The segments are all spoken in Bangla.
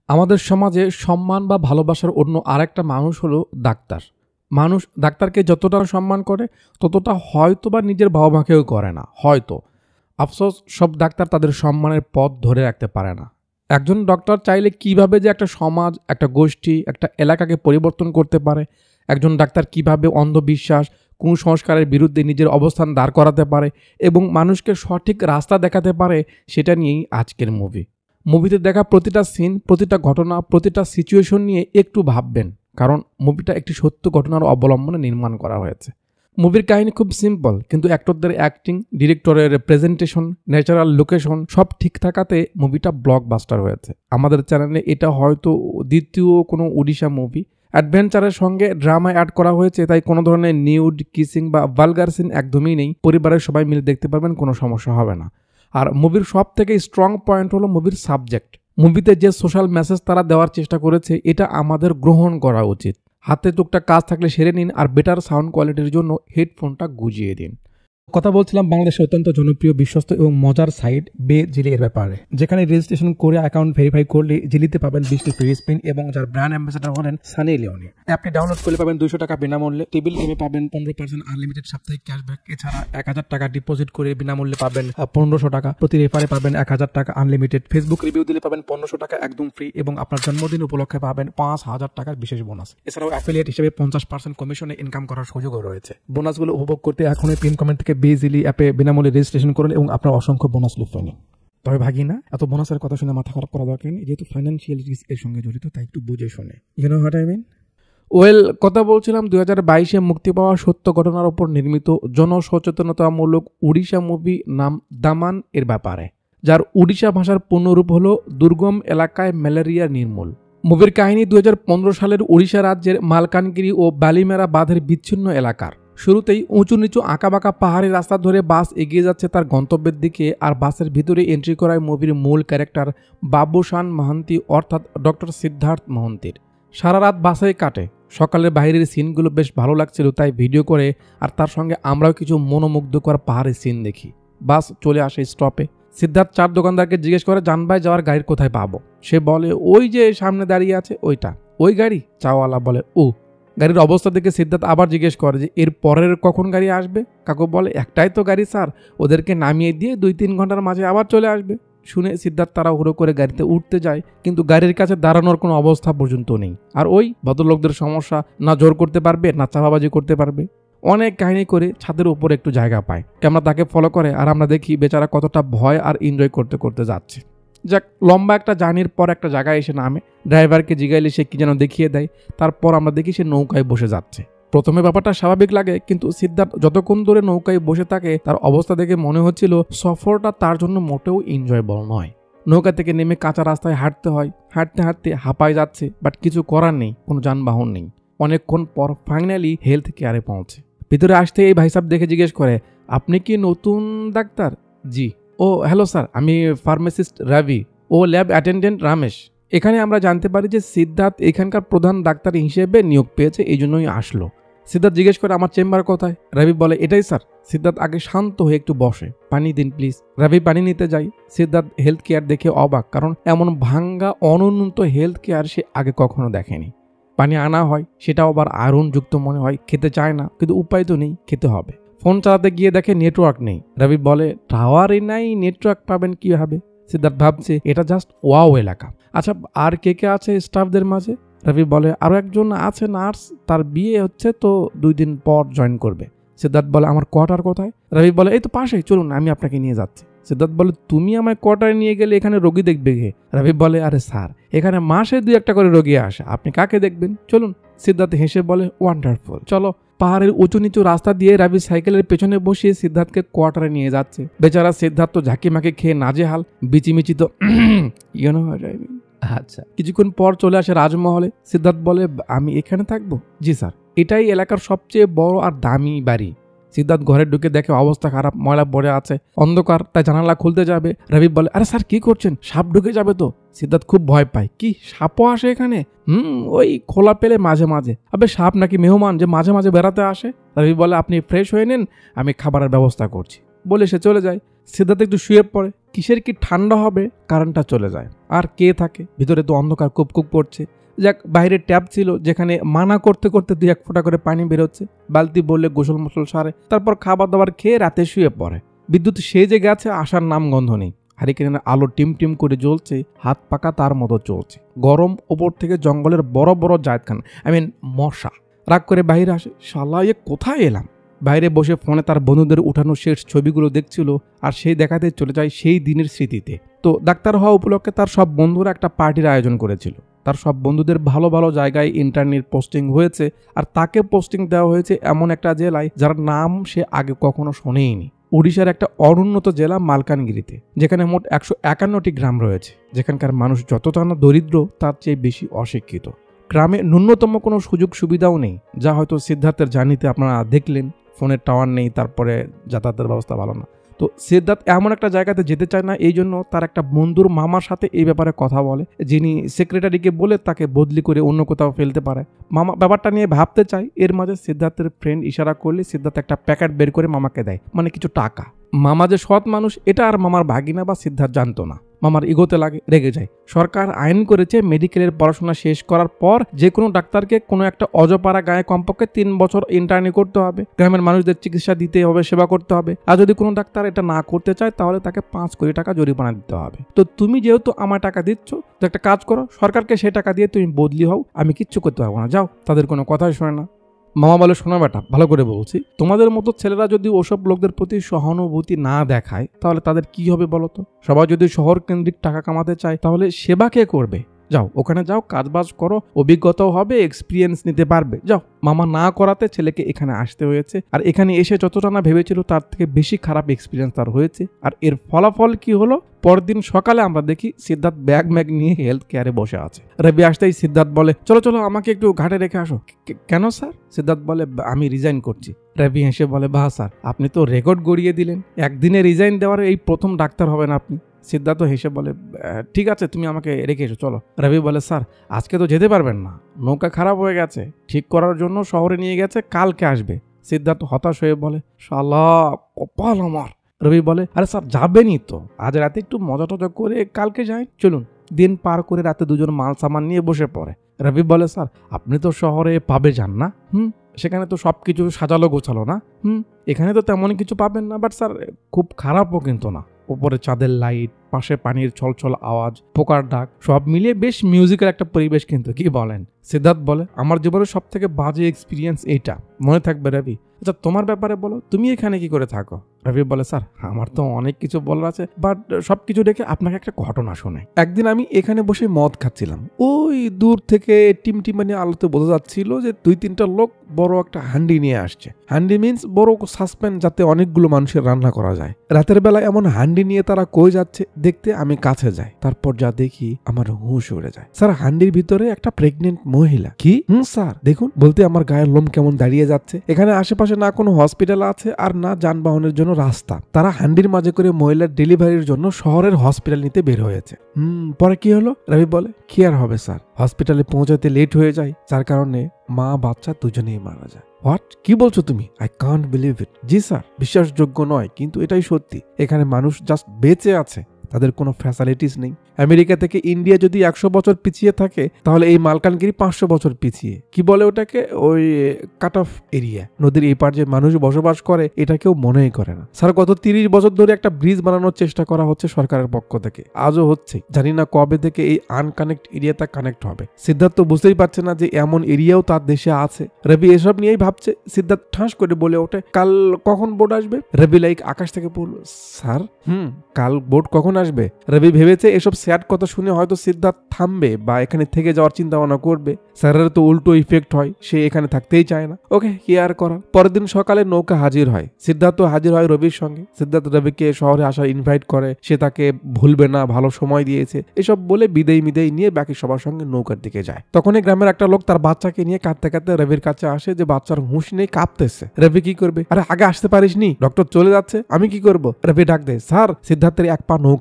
আমাদের সমাজে সম্মান বা ভালোবাসার অন্য আরেকটা মানুষ হলো ডাক্তার। মানুষ ডাক্তারকে যতটা সম্মান করে ততটা হয়তো বা নিজের বাবা মাকেও করে না, হয়তো। আফসোস, সব ডাক্তার তাদের সম্মানের পথ ধরে রাখতে পারে না। একজন ডক্টর চাইলে কিভাবে যে একটা সমাজ, একটা গোষ্ঠী, একটা এলাকাকে পরিবর্তন করতে পারে, একজন ডাক্তার কিভাবে অন্ধবিশ্বাস, কুসংস্কারের বিরুদ্ধে নিজের অবস্থান দাঁড় করাতে পারে এবং মানুষকে সঠিক রাস্তা দেখাতে পারে, সেটা নিয়েই আজকের মুভিতে দেখা প্রতিটা সিন, প্রতিটা ঘটনা, প্রতিটা সিচুয়েশন নিয়ে একটু ভাববেন, কারণ মুভিটা একটি সত্য ঘটনার অবলম্বনে নির্মাণ করা হয়েছে। মুভির কাহিনী খুব সিম্পল, কিন্তু অ্যাক্টরদের অ্যাক্টিং, ডিরেক্টরের প্রেজেন্টেশন, ন্যাচারাল লোকেশন সব ঠিক থাকাতে মুভিটা ব্লকবাস্টার হয়েছে। আমাদের চ্যানেলে এটা হয়তো দ্বিতীয় কোনো ওড়িশা মুভি। অ্যাডভেঞ্চারের সঙ্গে ড্রামা অ্যাড করা হয়েছে, তাই কোনো ধরনের নিউড, কিসিং বা ভালগার সিন একদমই নেই। পরিবারের সবাই মিলে দেখতে পারবেন, কোনো সমস্যা হবে না। আর মুভির সব থেকে স্ট্রং পয়েন্ট হলো মুভির সাবজেক্ট। মুভিতে যে সোশ্যাল মেসেজ তারা দেওয়ার চেষ্টা করেছে, এটা আমাদের গ্রহণ করা উচিত। হাতে টুকটাক কাজ থাকলে সেরে নিন, আর বেটার সাউন্ড কোয়ালিটির জন্য হেডফোনটা গুজিয়ে দিন। কথা বলছিলাম বাংলাদেশে অত্যন্ত জনপ্রিয়, বিশ্বস্ত এবং মজার সাইট বে জিলি এর ব্যাপারে, যেখানে রেজিস্ট্রেশন করে অ্যাকাউন্ট ভেরিফাই করলে জিলিতে পাবেন 20টি ফ্রি স্পিন এবং যার ব্র্যান্ড অ্যাম্বাসেডর হলেন সানি লিওনি। অ্যাপটি ডাউনলোড করলে পাবেন 200 টাকা বিনামূল্যে, টেবিল গেমে পাবেন 15% আনলিমিটেড সাপ্তাহিক ক্যাশব্যাক। এছাড়া 1000 টাকা ডিপোজিট করে বিনামূল্যে পাবেন 1500 টাকা, প্রতি রেফারে পাবেন 1000 টাকা আনলিমিটেড, ফেসবুক রিভিউ দিলে পাবেন 1500 টাকা একদম ফ্রি এবং আপনার জন্মদিন উপলক্ষে পাবেন 5000 টাকার বিশেষ বোনাস। এছাড়াও অ্যাফিলিয়েট হিসেবে 50% কমিশনে ইনকাম করার সুযোগও রয়েছে। বোনাসগুলো উপভোগ করতে এখনই পিন কমেন্ট থেকে বে জিলি অ্যাপে বিনামূল্যে রেজিস্ট্রেশন করুন এবং আপনার অসংখ্য বোনাস লুফে নিন। তবে ভাগিনা, এত বোনাসের কথা শুনে মাথা খারাপ করা দরকার নেই, যেহেতু ফাইন্যান্সিয়াল রিস্ক এর সঙ্গে জড়িত, তাই একটু বুঝে শুনে। You know what I mean? কথা বলছিলাম 2022-এ মুক্তি পাওয়া সত্য ঘটনার উপর নির্মিত জনসচেতনতামূলক উড়িষ্যা মুভি নাম দামান এর ব্যাপারে, যার উড়িষ্যা ভাষার পূর্ণরূপ হলো দুর্গম এলাকায় ম্যালেরিয়া নির্মূল। মুভির কাহিনী 2015 সালের উড়িষ্যা রাজ্যের মালকানগিরি ও বালিমেরা বাঁধের বিচ্ছিন্ন এলাকার। শুরুতেই উঁচু নিচু আঁকাবাঁকা পাহাড়ি রাস্তা ধরে বাস এগিয়ে যাচ্ছে তার গন্তব্যের দিকে, আর বাসের ভিতরে এন্ট্রি করায় মুভির মূল ক্যারেক্টার বাবুশান মহান্তি, অর্থাৎ ডক্টর সিদ্ধার্থ মহান্তির। সারা রাত বাসেই কাটে। সকালের বাইরের সিনগুলো বেশ ভালো লাগছিল, তাই ভিডিও করে, আর তার সঙ্গে আমরাও কিছু মনোমুগ্ধকর পাহাড়ের সিন দেখি। বাস চলে আসে স্টপে। সিদ্ধার্থ 4 দোকানদারকে জিজ্ঞেস করে জানবাই যাওয়ার গাড়ির কোথায় পাবো। সে বলে ওই যে সামনে দাঁড়িয়ে আছে ওইটা, ওই গাড়ি। চাওয়ালা বলে ও। গাড়ির অবস্থা দেখে সিদ্ধার্থ আবার জিজ্ঞেস করে যে এর পরের কখন গাড়ি আসবে। কাকু বলে একটাই তো গাড়ি স্যার, ওদেরকে নামিয়ে দিয়ে 2-3 ঘন্টার মাঝে আবার চলে আসবে। শুনে সিদ্ধার্থ তাড়াহুড়ো করে গাড়িতে উঠতে যায়, কিন্তু গাড়ির কাছে দাঁড়ানোর কোনো অবস্থা পর্যন্ত নেই। আর ওই ভদ্রলোকদের সমস্যা, না জোর করতে পারবে না চাপাবাজি করতে পারবে। অনেক কাহিনী করে ছাদের উপরে একটু জায়গা পায়। ক্যামেরা তাকে ফলো করে, আর আমরা দেখি বেচারা কতটা ভয় আর এনজয় করতে করতে যাচ্ছে। যাক, লম্বা একটা জার্নির পর একটা জায়গায় এসে নামে। ড্রাইভারকে জিগাইলে সে কি যেন দেখিয়ে দেয়। তারপর আমরা দেখি সে নৌকায় বসে যাচ্ছে। প্রথমে ব্যাপারটা স্বাভাবিক লাগে, কিন্তু সিদ্ধার্থ যতক্ষণ ধরে নৌকায় বসে থাকে তার অবস্থা দেখে মনে হচ্ছিল সফরটা তার জন্য মোটেও এনজয়েবল নয়। নৌকা থেকে নেমে কাঁচা রাস্তায় হাঁটতে হয়। হাঁটতে হাঁটতে হাঁপায় যাচ্ছে, বাট কিছু করার নেই, কোনো যানবাহন নেই। অনেকক্ষণ পর ফাইনালি হেলথ কেয়ারে পৌঁছে। ভিতরে আসতে এই ভাই সাহেব দেখে জিজ্ঞেস করে, আপনি কি নতুন ডাক্তার? জি। ও হ্যালো স্যার, আমি ফার্মাসিস্ট রবি, ও ল্যাব অ্যাটেন্ডেন্ট রমেশ। এখানে আমরা জানতে পারি যে সিদ্ধার্থ এখানকার প্রধান ডাক্তার হিসেবে নিয়োগ পেয়েছে, এই জন্যই আসলো। সিদ্ধার্থ জিজ্ঞেস করে আমার চেম্বার কোথায়? রবি বলে এটাই স্যার। সিদ্ধার্থ আগে শান্ত হয়ে একটু বসে, পানি দিন প্লিজ। রবি পানি নিতে যায়। সিদ্ধার্থ হেলথ কেয়ার দেখে অবাক, কারণ এমন ভাঙ্গা অনুন্নত হেলথ কেয়ার সে আগে কখনো দেখেনি। পানি আনা হয়, সেটাও আবার আয়রন যুক্ত মনে হয়। খেতে চায় না, কিন্তু উপায় তো নেই, খেতে হবে। ফোন চালাতে গিয়ে দেখে নেটওয়ার্ক নেই। রবি বলে টাওয়ারই নাই, নেটওয়ার্ক পাবেন কিভাবে? সিদ্ধার্থ ভাবছে এটা জাস্ট ওয়াও এলাকা। আচ্ছা, আর কে কে আছে স্টাফদের মাঝে? রবি বলে আরো একজন আছে নার্স, তার বিয়ে হচ্ছে, তো 2 দিন পর জয়েন করবে। সিদ্ধার্থ বলে আমার কোয়ার্টার কোথায়? রবি বলে এই তো পাশেই, চলুন আমি আপনাকে নিয়ে যাচ্ছি। সিদ্ধার্থ বলে তুমি আমার কোয়ার্টারে নিয়ে গেলে এখানে রোগী দেখবে কে? রবি বলে আরে স্যার, এখানে মাসে 2-1টা করে রোগী আসে, আপনি কাকে দেখবেন, চলুন। সিদ্ধার্থ হেসে বলে ওয়ান্ডারফুল, চলো। পাহাড়ের উঁচু নিচু রাস্তা দিয়ে রবি সাইকেলের পেছনে বসিয়ে সিদ্ধার্থকে কোয়ার্টারে নিয়ে যাচ্ছে। বেচারা সিদ্ধার্থ ঝাঁকি মাকে খেয়ে নাজেহাল, বিচিমিচি তো আচ্ছা। কিছুক্ষণ পর চলে আসে রাজমহলে। সিদ্ধার্থ বলে আমি এখানে থাকবো? জি স্যার, এটাই এলাকার সবচেয়ে বড় আর দামি বাড়ি। সিদ্ধার্থ ঘরে ঢুকে দেখে অবস্থা খারাপ, ময়লা পড়ে আছে, অন্ধকার, তাই জানালা খুলতে যাবে। রবি বলে আরে স্যার কি করছেন, সাপ ঢুকে যাবে তো। সিদ্ধার্থ খুব ভয় পায়, কি সাপও আসে এখানে? ওই খোলা পেলে মাঝে মাঝে। আবে সাপ নাকি মেহমান যে মাঝে মাঝে বেড়াতে আসে? রবি বলে আপনি ফ্রেশ হয়ে নিন, আমি খাবারের ব্যবস্থা করছি, বলে সে চলে যায়। সিদ্ধার্থ একটু শুয়ে পড়ে। কিসের কি ঠান্ডা হবে, কারেন্টটা চলে যায়। আর কে থাকে ভিতরে, তো অন্ধকার কুপ পড়ছে। যাক, বাইরে ট্যাপ ছিল যেখানে মানা করতে করতে 2-1 ফোঁটা করে পানি বেরোচ্ছে। বালতি বললে গোসল মোসল সারে, তারপর খাবার দাবার খেয়ে রাতে শুয়ে পড়ে। বিদ্যুৎ সে যে গেছে, আসার নাম গন্ধ নেই। হারিকেনের আলো টিম করে জ্বলছে, হাত পাকা তার মতো চলছে। গরম, ওপর থেকে জঙ্গলের বড় বড় জায়দখান, মশা। রাগ করে বাইরে আসে, শালা এ কোথায় এলাম। বাইরে বসে ফোনে তার বন্ধুদের উঠানো শেষ ছবিগুলো দেখছিল, আর সেই দেখাতে চলে যায় সেই দিনের স্মৃতিতে। তো ডাক্তার হওয়া উপলক্ষে তার সব বন্ধুরা একটা পার্টির আয়োজন করেছিল। তার সব বন্ধুদের ভালো ভালো জায়গায় ইন্টারনেট পোস্টিং হয়েছে, আর তাকে পোস্টিং দেওয়া হয়েছে এমন একটা জেলায় যার নাম সে আগে কখনো শোনেইনি। ওড়িশার একটা অনুন্নত জেলা মালকানগিরিতে, যেখানে মোট 151টি গ্রাম রয়েছে, যেখানকার মানুষ যতটা না দরিদ্র তার চেয়ে বেশি অশিক্ষিত। গ্রামে ন্যূনতম কোনো সুযোগ সুবিধাও নেই, যা হয়তো সিদ্ধার্থের জার্নিতে আপনারা দেখলেন। ফোনের টাওয়ার নেই, তারপরে যাতায়াতের ব্যবস্থা ভালো না। তো সিদ্ধার্থ এমন একটা জায়গাতে যেতে চায় না, এই জন্য তার একটা বন্ধুর মামার সাথে এই ব্যাপারে কথা বলে, যিনি সেক্রেটারিকে বলে তাকে বদলি করে অন্য কোথাও ফেলতে পারে। মামা ব্যাপারটা নিয়ে ভাবতে চায়, এর মাঝে সিদ্ধার্থের ফ্রেন্ড ইশারা করলে সিদ্ধার্থ একটা প্যাকেট বের করে মামাকে দেয়, কিছু টাকা। মামা যে সৎ মানুষ এটা আর মামার ভাগিনা বা সিদ্ধার্থ জানতো না। মামার ইগোতে লাগে, রেগে যায়। সরকার আইন করেছে মেডিকেলের পড়াশোনা শেষ করার পর যে কোনো ডাক্তারকে কোনো একটা অজপাড়া গায়ে কমপক্ষে 3 বছর ইন্টার্নি করতে হবে। গ্রামের মানুষদের চিকিৎসা দিতে হবে, সেবা করতে হবে। আর যদি কোনো ডাক্তার এটা না করতে চায় তাহলে তাকে 5 কোটি টাকা জরিমানা দিতে হবে। তো তুমি যেহেতু আমার টাকা দিচ্ছ, তো একটা কাজ করো, সরকারকে সেই টাকা দিয়ে তুমি বদলি হও, আমি কিচ্ছু করতে পারবো না, যাও। তাদের কোনো কথাই শোনে না। মামা বলে, শোনা বেটা, ভালো করে বলছি, তোমাদের মতো ছেলেরা যদি ওসব লোকদের প্রতি সহানুভূতি না দেখায় তাহলে তাদের কি হবে বলতো? সবাই যদি শহর কেন্দ্রিক টাকা কামাতে চায় তাহলে সেবা কে করবে? যাও, ওখানে যাও, কাজবাজ করো, অভিজ্ঞতাও হবে, এক্সপিরিয়েন্স নিতে পারবে, যাও। মামা না করাতে ছেলেকে এখানে আসতে হয়েছে, আর এখানে এসে যতটা না ভেবেছিল তার থেকে বেশি খারাপ এক্সপিরিয়েন্স তার হয়েছে। আর এর ফলাফল কি হলো? পরদিন সকালে আমরা দেখি সিদ্ধার্থ ব্যাগ নিয়ে হেলথ কেয়ারে বসে আছে। রবি আসতেই সিদ্ধার্থ বলে, চলো চলো, আমাকে একটু ঘাটে রেখে আসো। কেন স্যার? সিদ্ধার্থ বলে, আমি রিজাইন করছি। রবি হেসে বলে, বাহ স্যার, আপনি তো রেকর্ড গড়িয়ে দিলেন, একদিনে রিজাইন দেওয়ার এই প্রথম ডাক্তার হবেন আপনি। সিদ্ধার্থ হেসে বলে, ঠিক আছে, তুমি আমাকে রেখে এসো, চলো। রবি বলে, স্যার আজকে তো যেতে পারবেন না, নৌকা খারাপ হয়ে গেছে, ঠিক করার জন্য শহরে নিয়ে গেছে, কালকে আসবে। সিদ্ধার্থ হতাশ হয়ে বলে, শালা কপাল আমার। রবি বলে, আরে স্যার যাবেনই তো, আজ রাতে একটু মজা টজা করে কালকে যাই, চলুন। দিন পার করে রাতে দুজন মাল সামান নিয়ে বসে পড়ে। রবি বলে, স্যার আপনি তো শহরে পাবে যান না? সেখানে তো সবকিছু সাজালো গোছালো না? এখানে তো তেমন কিছু পাবেন না, বাট স্যার খুব খারাপও কিন্তু না। উপরে চাঁদের লাইট, পাশে পানির ছলছল আওয়াজ, পোকার ডাক, সব মিলিয়ে বেশ মিউজিক্যাল একটা পরিবেশ কিন্তু, কি বলেন? সিদ্ধার্থ বলে, আমার জীবনের সব থেকে বাজে এক্সপিরিয়েন্স এইটা, মনে থাকবে রবি। আচ্ছা তোমার ব্যাপারে বলো, তুমি এখানে কি করে থাকো? রবি বলে, স্যার আমার তো অনেক কিছু বলার আছে, বাট সবকিছু রেখে আপনাকে একটা ঘটনা শোনে। একদিন আমি এখানে বসে মদ খাচ্ছিলাম, ওই দূর থেকে টিমটিমানি আলোতে বোঝা যাচ্ছিল যে 2-3টা লোক বড় একটা হান্ডি নিয়ে আসছে। হান্ডি মিন্স বড় সাসপেন্ড, যাতে অনেকগুলো মানুষের রান্না করা যায়। রাতের বেলায় এমন হান্ডি নিয়ে তারা কই যাচ্ছে দেখতে আমি কাছে যাই, তারপর যা দেখি আমার হুঁশ উড়ে যায়। স্যার হান্ডির ভিতরে একটা প্রেগনেন্ট মহিলা। কি? স্যার দেখুন, বলতে আমার গায়ের লোম কেমন দাঁড়িয়ে যাচ্ছে। এখানে আশেপাশে না কোনো হসপিটাল আছে আর না যানবাহনের জন্য রাস্তা। তারা হান্ডির মাঝে করে মহিলার ডেলিভারির জন্য শহরের হসপিটাল নিতে বের হয়েছে। পরে কি হলো? রবি বলে, কি আর হবে স্যার, হসপিটালে পৌঁছাতে লেট হয়ে যায়, যার কারণে মা বাচ্চা দুজনেই মারা যায়। হোয়াট? কি বলছো তুমি? I can't believe it. জি স্যার, বিশ্বাসযোগ্য নয়, কিন্তু এটাই সত্যি। এখানে মানুষ জাস্ট বেঁচে আছে, তাদের কোনো ফ্যাসিলিটিস নেই। আমেরিকা থেকে ইন্ডিয়া যদি 100 বছর পিছিয়ে থাকে, তাহলে এই মালকানগিরি 500 বছর পিছিয়ে। কি বলে ওটাকে? ওই কাট অফ এরিয়া। নদীর এই পার যে মানুষ বসবাস করে এটা কেউ মনেই করে না। স্যার গত 30 বছর ধরে একটা ব্রিজ বানানোর চেষ্টা করা হচ্ছে সরকারের পক্ষ থেকে, আজও হচ্ছে। জানি না কবে থেকে এই আনকানেক্ট এরিয়াটা কানেক্ট হবে। সিদ্ধার্থ বুঝতেই পারছে না যে এমন এরিয়াও তার দেশে আছে। রবি এসব নিয়েই ভাবছে। সিদ্ধার্থ ঠাস করে বলে ওঠে, কাল কখন বোট আসবে? রবি লাইক আকাশ থেকে পড়লো, স্যার কাল বোট কখন আসবে? রবি ভেবেছে এসব স্যাড কথা শুনে হয়তো সিদ্ধার্থ থামবে বা এখানে থেকে যাওয়ার চিন্তা ভাবনা করবে। স্যারের তো উল্টো ইফেক্ট হয়, সে এখানে থাকতেই চায় না। ওকে, কি আর করার। পরের দিন সকালে নৌকা হাজির হয়, সিদ্ধার্থ হাজির হয় রবির সঙ্গে। সিদ্ধার্থ রবিকে শহরে আসার ইনভাইট করে, সে তাকে ভুলবে না, ভালো সময় দিয়েছে, এসব বলে বিদেয় নিয়ে বাকি সবার সঙ্গে নৌকার দিকে যায়। তখনই গ্রামের একটা লোক তার বাচ্চাকে নিয়ে কাঁদতে কাঁদতে রবির কাছে আসে যে বাচ্চার হুঁশ নেই, কাঁপতেছে। রবি কি করবে? আরে আগে আসতে পারিস নি, ডক্টর চলে যাচ্ছে, আমি কি করব? রবি ডাক দেয়, স্যার সিদ্ধার্থের এক পা নৌকা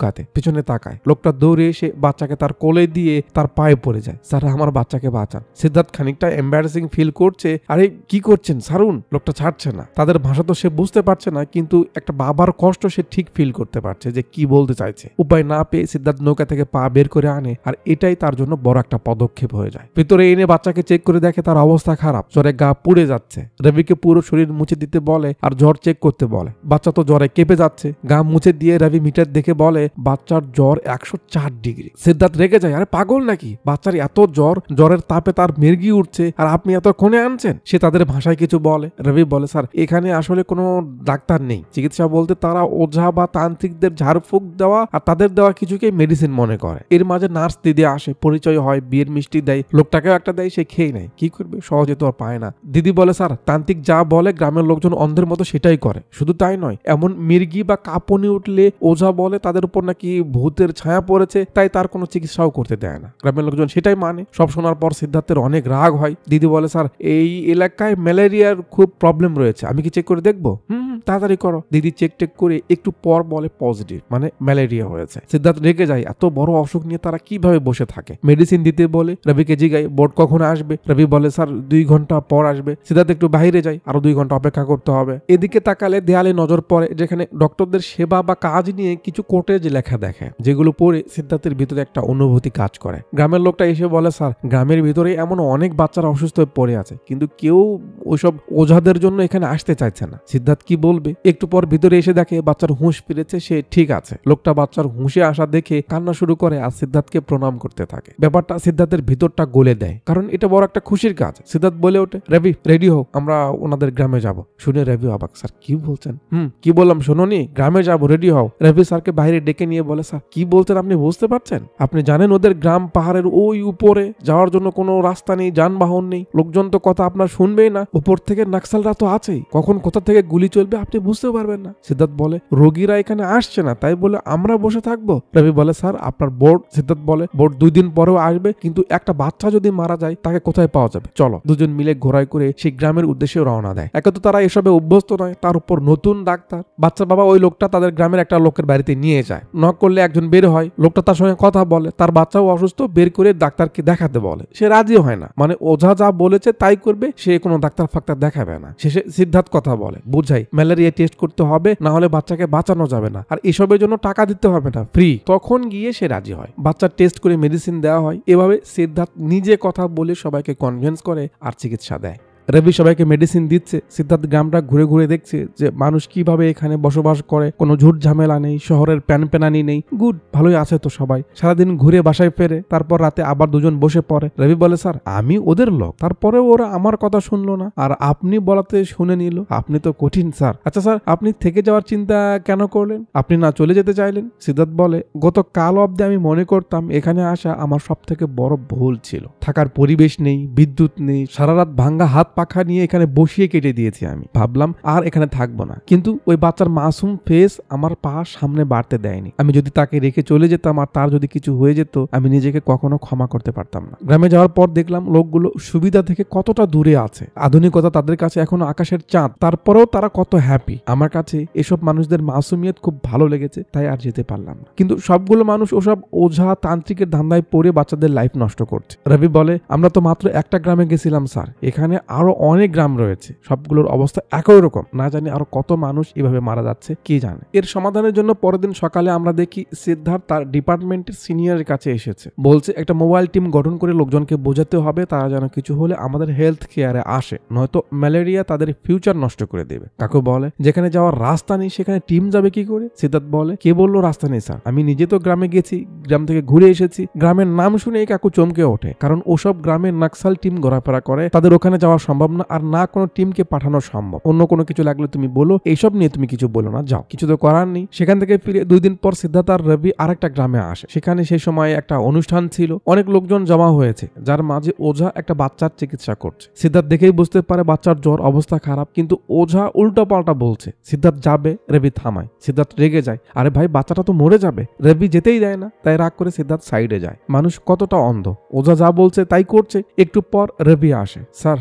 নৌকাতে, পিছনে তাকায়। লোকটা দৌড়ে এসে বাচ্চাকে তার কোলে দিয়ে তার পায়ে পড়ে যায়। স্যার আমার বাচ্চাকে বাঁচান। সিদ্ধার্থ খানিকটা এম্বারাসিং ফিল করছে, আরে কি করছেন ছাড়ুন। লোকটা ছাড়ছে না। তাদের ভাষা তো সে বুঝতে পারছে না, কিন্তু একটা বাবার কষ্ট সে ঠিক ফিল করতে পারছে যে কি বলতে চাইছে। উপায় না পেয়ে সিদ্ধার্থ নৌকা থেকে পা বের করে আনে, আর এটাই তার জন্য বড় একটা পদক্ষেপ হয়ে যায়। ভিতরে এনে বাচ্চাকে চেক করে দেখে তার অবস্থা খারাপ, জ্বরে গা পুড়ে যাচ্ছে। রবিকে পুরো শরীর মুছে দিতে বলে আর জ্বর চেক করতে বলে। বাচ্চা তো জ্বরে কেঁপে যাচ্ছে। গা মুছে দিয়ে রবি মিটার দেখে বলে বাচ্চার জ্বর 104 ডিগ্রি। সিদ্ধার্থ রেগে যায়, আরে পাগল নাকি, বাচ্চার এত জ্বর, জ্বরের তাপে তার মির্গি উঠছে, আর আপনি এত কোণে আনছেন। সে তাদের ভাষায় কিছু বলে। রবি বলে স্যার এখানে আসলে কোনো ডাক্তার নেই, চিকিৎসা বলতে তারা ওঝা বা তান্ত্রিকদের ঝাড়ফুঁক দেওয়া আর তাদের দেওয়া কিছুকে মেডিসিন মনে করে। এর মাঝে নার্স দিদি আসে, পরিচয় হয়, বিয়ের মিষ্টি দেয়, লোকটাকেও একটা দেয়, সে খেয়ে নেয়। কি করবে, সহজে তো আর পায় না। দিদি বলে স্যার তান্ত্রিক যা বলে গ্রামের লোকজন অন্ধের মতো সেটাই করে। শুধু তাই নয়, এমন মির্গি বা কাঁপুনি উঠলে ওঝা বলে তাদের উপর নাকি ভূতের ছায়া পড়েছে, তাই তার কোনো চিকিৎসাও করতে দেয় না। গ্রামের লোকজন সেটাই মানে। সব শোনার পর সিদ্ধার্থের অনেক রাগ হয়। দিদি বলে স্যার এই এলাকায় ম্যালেরিয়ার খুব প্রবলেম রয়েছে, আমি কি চেক করে দেখবো? তাড়াতাড়ি করো। দিদি চেক টেক করে একটু পর বলে পজিটিভ, মানে ম্যালেরিয়া হয়েছে। সিদ্ধার্থ রেগে যায়, এত বড় অসুখ নিয়ে তারা কিভাবে বসে থাকে। মেডিসিন দিতে বলে। রবিকে জিগায় বোর্ড কখন আসবে। রবি বলে স্যার 2 ঘন্টা পর আসবে। সিদ্ধার্থ একটু বাইরে যায়, আরো 2 ঘন্টা অপেক্ষা করতে হবে। এদিকে তাকালে দেয়ালে নজর পড়ে, যেখানে ডক্টরদের সেবা বা কাজ নিয়ে কিছু কোটেজ লেখা দেখে, যেগুলো পড়ে সিদ্ধার্থের ভিতরে একটা অনুভূতি কাজ করে। গ্রামের লোকটা এসে বলে স্যার গ্রামের ভিতরে এমন অনেক বাচ্চারা অসুস্থ হয়ে পড়ে আছে, কিন্তু কেউ ওইসব ওঝাদের জন্য এখানে আসতে চাইছে না। সিদ্ধার্থ কি বলবে। একটু পর ভিতরে এসে দেখে বাচ্চার হুঁশ ফিরেছে, সে ঠিক আছে। লোকটা বাচ্চার হুঁশে আসা দেখে কান্না শুরু করে আর সিদ্ধার্থকে প্রণাম করতে থাকে। ব্যাপারটা সিদ্ধার্থের ভিতরটা গলে দেয়, কারণ এটা বড় একটা খুশির কাজ। সিদ্ধার্থ বলে ওঠে রবি রেডি হোক, আমরা ওনাদের গ্রামে যাব। শুনে রবি অবাক, স্যার কি বলছেন? কি বললাম শোনোনি, গ্রামে যাব, রেডি হও। রবি স্যারকে বাইরে ডেকে নিয়ে বলে স্যার কি বলছেন আপনি বুঝতে পারছেন? আপনি জানেন ওদের গ্রাম পাহাড়ের ওই উপরে, যাওয়ার জন্য কোনো রাস্তা নেই, যানবাহন নেই, লোকজন তো কথা আপনার শুনবেই না, উপর থেকে নাক্সালরা তো আছেই, কখন কোথা থেকে গুলি চলবে আপনি বুঝতে পারবেন না। সিদ্ধার্থ বলে রোগীরা এখানে আসছে না, তাই বলে আমরা বসে থাকবো? রবি বলে স্যার আপনার বোর্ড। সিদ্ধার্থ বলে বোর্ড 2 দিন পরেও আসবে, কিন্তু একটা বাচ্চা যদি মারা যায় তাকে কোথায় পাওয়া যাবে? চলো। দুজন মিলে ঘোড়ায় করে সেই গ্রামের উদ্দেশ্যে রওনা দেয়। একে তো তারা এসবে অভ্যস্ত নয়, তার উপর নতুন ডাক্তার। বাচ্চার বাবা ওই লোকটা তাদের গ্রামের একটা লোকের বাড়িতে নিয়ে যায়। নক করলে একজন বের হয়, লোকটা তার সঙ্গে কথা বলে, তার বাচ্চাও অসুস্থ, বের করে ডাক্তারকে দেখাতে বলে। সে রাজি হয় না, মানে ওঝা যা বলেছে তাই করবে, সে কোনো ডাক্তার ফাক্তার দেখাবে না। শেষে সিদ্ধার্থ কথা বলে, বুঝাই ম্যালেরিয়া টেস্ট করতে হবে, না হলে বাচ্চাকে বাঁচানো যাবে না, আর এসবের জন্য টাকা দিতে হবে না, ফ্রি। তখন গিয়ে সে রাজি হয়। বাচ্চার টেস্ট করে মেডিসিন দেওয়া হয়। এভাবে সিদ্ধার্থ নিজে কথা বলে সবাইকে কনভিন্স করে আর চিকিৎসা দেয়। রবি সবাইকে মেডিসিন দিচ্ছে। সিদ্ধার্থ গ্রামটা ঘুরে ঘুরে দেখছে যে মানুষ কিভাবে এখানে বসবাস করে, কোনো ঝুট ঝামেলা নেই, শহরের প্যানপ্যানানি নেই, গুড, ভালোই আছে তো সবাই। সারাদিন ঘুরে বাসায় ফেরে, তারপর রাতে আবার দুজন বসে পড়ে। রবি বলে স্যার আমি ওদের লোক, তারপরেও ওরা আমার কথা শুনলো না, আর আপনি বলাতে শুনে নিল, আপনি তো কঠিন স্যার। আচ্ছা স্যার আপনি থেকে যাওয়ার চিন্তা কেন করলেন, আপনি না চলে যেতে চাইলেন? সিদ্ধার্থ বলে গত কাল অব্দি আমি মনে করতাম এখানে আসা আমার সব থেকে বড় ভুল ছিল। থাকার পরিবেশ নেই, বিদ্যুৎ নেই, সারা রাত ভাঙ্গা হাত পাখা নিয়ে এখানে বসিয়ে কেটে দিয়েছি। আমি ভাবলাম আর এখানে থাকবো না, কিন্তু ওই বাচ্চার মাসুম ফেস আমার পা সামনে বাড়তে দেয়নি। আমি যদি তাকে রেখে চলে যেতাম আর তার যদি কিছু হয়ে যেত, আমি নিজেকে কখনো ক্ষমা করতে পারতাম না। গ্রামে যাওয়ার পর দেখলাম লোকগুলো সুবিধা থেকে কতটা দূরে আছে, আধুনিকতা তাদের কাছে এখনো আকাশের চাঁদ, তারপরেও তারা কত হ্যাপি। আমার কাছে এসব মানুষদের মাসুমিয়ত খুব ভালো লেগেছে, তাই আর যেতে পারলাম না। কিন্তু সবগুলো মানুষ ওসব ওঝা তান্ত্রিকের ধান্দায় পড়ে বাচ্চাদের লাইফ নষ্ট করছে। রবি বলে আমরা তো মাত্র একটা গ্রামে গেছিলাম স্যার, এখানে আরো অনেক গ্রাম রয়েছে, সবগুলোর অবস্থা একই রকম, না জানি আরো কত মানুষ এভাবে মারা যাচ্ছে কে জানে। এর সমাধানের জন্য পরের দিন সকালে আমরা দেখি সিদ্ধার্থ তার ডিপার্টমেন্টের সিনিয়রের কাছে এসেছে। বলছে একটা মোবাইল টিম গঠন করে লোকজনকে বোঝাতে হবে তারা যেন কিছু হলে আমাদের হেলথ কেয়ারে আসে, নয়তো ম্যালেরিয়া তাদের ফিউচার নষ্ট করে দেবে। কাকু বলে যেখানে যাওয়ার রাস্তা নেই সেখানে টিম যাবে কি করে? সিদ্ধার্থ বলে কে বললো রাস্তা নেই স্যার, আমি নিজে তো গ্রামে গেছি, গ্রাম থেকে ঘুরে এসেছি। গ্রামের নাম শুনে কাকু চমকে ওঠে, কারণ ওসব গ্রামের নাক্সাল টিম ঘোরাফেরা করে, তাদের ওখানে যাওয়া সম্ভব না, আর না কোনো টিমকে পাঠানো সম্ভব। অন্য কোনো কিছু লাগলে তুমি বলো, এইসব নিয়ে তুমি কিছু বলো না, যাও। কিছু তো করার নেই। সেখান থেকে ফিরে 2 দিন পর সিদ্ধার্থ আর রবি আরেকটা গ্রামে আসে। সেখানে সেই সময় একটা অনুষ্ঠান ছিল, অনেক লোকজন জমা হয়েছে, যার মাঝে ওঝা একটা বাচ্চার চিকিৎসা করছে। সিদ্ধার্থ দেখেই বুঝতে পারে বাচ্চার জ্বর, অবস্থা খারাপ, কিন্তু ওঝা উল্টো পাল্টা বলছে। সিদ্ধার্থ যাবে, রবি থামায়। সিদ্ধার্থ রেগে যায়, আরে ভাই বাচ্চাটা তো মরে যাবে। রবি যেতেই দেয় না, তাই রাগ করে সিদ্ধার্থ সাইডে যায়। মানুষ কতটা অন্ধ, ওঝা যা বলছে তাই করছে। একটু পর রবি আসে, স্যার বাচ্চা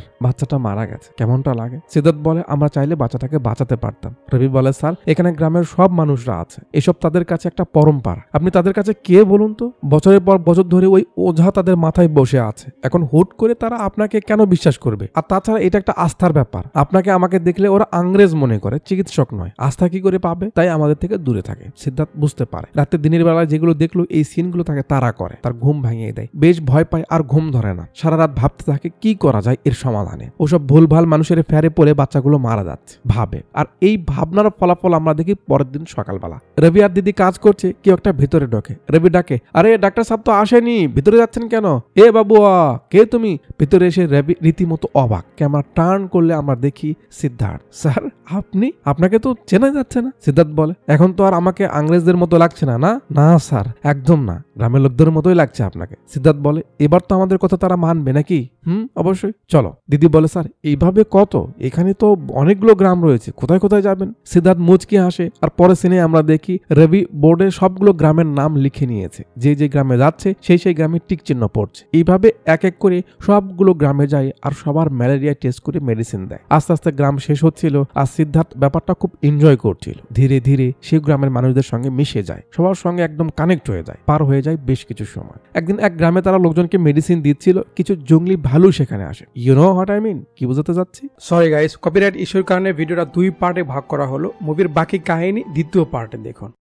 বাচ্চাটা মারা গেছে, কেমনটা লাগে? সিদ্ধার্থ বলে আমরা চাইলে বাচ্চাটাকে বাঁচাতে পারতাম। রবি বলে স্যার এখানে গ্রামের সব মানুষরা আছে, এসব তাদের কাছে একটা পরম্পরা। আপনি তাদের কাছে কে বলুন তো? বছরের পর বছর ধরে ওই ওঝা তাদের মাথায় বসে আছে, এখন হুট করে তারা আপনাকে কেন বিশ্বাস করবে? আর তাছাড়া এটা একটা আস্থার ব্যাপার। আপনাকে আমাকে দেখলে ওরা আংরেজ মনে করে, চিকিৎসক নয়। আস্থা কি করে পাবে? তাই আমাদের থেকে দূরে থাকে। সিদ্ধার্থ বুঝতে পারে রাতে দিনের বেলায় যেগুলো দেখলো এই সিনগুলো তাকে তাড়া করে, তার ঘুম ভাঙিয়ে দেয়, বেশ ভয় পায় আর ঘুম ধরে না। সারা রাত ভাবতে থাকে কি করা যায় এর সমাধানে। ওসব ভুলভাল মানুষের ফেরে পড়ে বাচ্চাগুলো মারা যাচ্ছে ভাবে, আর এই ভাবনার ফলাফল আমরা দেখি পরের দিন সকালবেলা। রবি আর দিদি কাজ করছে, কেউ একটা ভিতরে ঢোকে। রবি ডাকে, আরে ডাক্তার সাহেব তো আসেনি, ভিতরে যাচ্ছেন কেন? এ বাবু কে তুমি? ভিতরে এসে রবি রীতিমতো অবাক। ক্যামেরা টার্ন করলে আমরা দেখি সিদ্ধার্থ। স্যার আপনি? আপনাকে তো চেনা যাচ্ছে না। সিদ্ধার্থ বলে, এখন তো আর আমাকে আংরেজদের মতো লাগছে না। না না স্যার, একদম না, গ্রামের লোকদের মতোই লাগছে আপনাকে। সিদ্ধার্থ বলে, এবার তো আমাদের কথা তারা মানবে নাকি? অবশ্যই, চলো। দিদি বলে, স্যার এইভাবে কত? এখানে তো অনেকগুলো গ্রাম রয়েছে, কোথায় কোথায় যাবেন? সিদ্ধার্থ মুচকি হাসে। আর পরে সিনে আমরা দেখি রবি বোর্ডে সবগুলো গ্রামের নাম লিখে নিয়েছে, যে যে গ্রামে যাচ্ছে সেই গ্রামে টিক চিহ্ন পড়ছে। এইভাবে এক এক করে সবগুলো গ্রামে যায় আর সবার ম্যালেরিয়া টেস্ট করে মেডিসিন দেয়। আস্তে আস্তে গ্রাম শেষ হচ্ছিল আর সিদ্ধার্থ ব্যাপারটা খুব এনজয় করছিল। ধীরে ধীরে সেই গ্রামের মানুষদের সঙ্গে মিশে যায়, সবার সঙ্গে একদম কানেক্ট হয়ে যায়। পার হয়ে যায় বেশ কিছু সময়। একদিন এক গ্রামে তারা লোকজনকে মেডিসিন দিচ্ছিল, কিছু জঙ্গলি ভালু সেখানে আসে। You know what I mean? কি বোঝাতে যাচ্ছি? সরি গাইস, কপিরাইট ইস্যুর কারণে ভিডিওটা 2 পার্টে ভাগ করা হলো। মুভির বাকি কাহিনী দ্বিতীয় পার্টে দেখুন।